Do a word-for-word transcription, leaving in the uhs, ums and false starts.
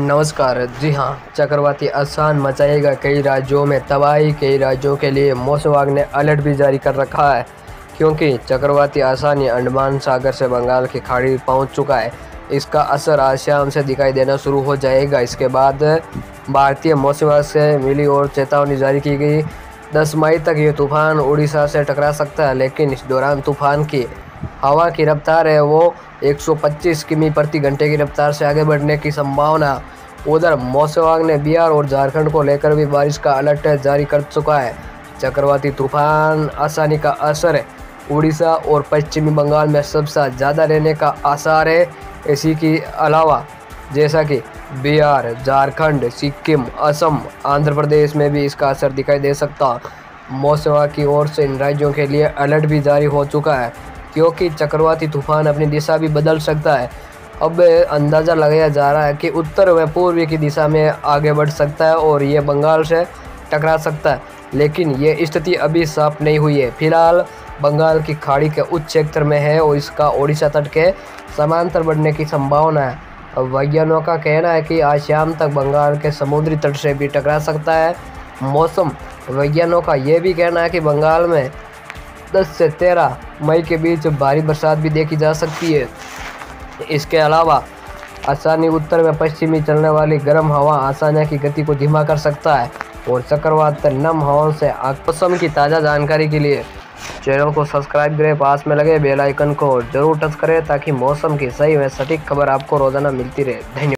नमस्कार। जी हाँ, चक्रवाती आसान मचाएगा कई राज्यों में तबाही। कई राज्यों के लिए मौसम विभाग ने अलर्ट भी जारी कर रखा है, क्योंकि चक्रवाती आसानी अंडमान सागर से बंगाल की खाड़ी पहुंच चुका है। इसका असर आज शाम से दिखाई देना शुरू हो जाएगा। इसके बाद भारतीय मौसम विभाग से मिली और चेतावनी जारी की गई। दस मई तक ये तूफान उड़ीसा से टकरा सकता है, लेकिन इस दौरान तूफान की हवा की रफ्तार है वो एक सौ पच्चीस किमी प्रति घंटे की रफ्तार से आगे बढ़ने की संभावना। उधर मौसम विभाग ने बिहार और झारखंड को लेकर भी बारिश का अलर्ट जारी कर चुका है। चक्रवाती तूफान आसानी का असर उड़ीसा और पश्चिमी बंगाल में सबसे ज़्यादा रहने का आसार है। इसी के अलावा जैसा कि बिहार, झारखंड, सिक्किम, असम, आंध्र प्रदेश में भी इसका असर दिखाई दे सकता। मौसम विभाग की ओर से इन राज्यों के लिए अलर्ट भी जारी हो चुका है, क्योंकि चक्रवाती तूफान अपनी दिशा भी बदल सकता है। अब अंदाज़ा लगाया जा रहा है कि उत्तर व पूर्वी की दिशा में आगे बढ़ सकता है और ये बंगाल से टकरा सकता है, लेकिन ये स्थिति अभी साफ नहीं हुई है। फिलहाल बंगाल की खाड़ी के उच्च क्षेत्र में है और इसका ओडिशा तट के समांतर बढ़ने की संभावना है। अब वैज्ञानिकों का कहना है कि आज शाम तक बंगाल के समुद्री तट से भी टकरा सकता है। मौसम वैज्ञानिकों का यह भी कहना है कि बंगाल में दस से तेरह मई के बीच भारी बरसात भी देखी जा सकती है। इसके अलावा आसानी उत्तर में पश्चिमी चलने वाली गर्म हवा आसानी की गति को धीमा कर सकता है और चक्रवात नम हवाओं से मौसम की ताज़ा जानकारी के लिए चैनल को सब्सक्राइब करें। पास में लगे बेल आइकन को जरूर टच करें ताकि मौसम की सही व सटीक खबर आपको रोजाना मिलती रहे। धन्यवाद।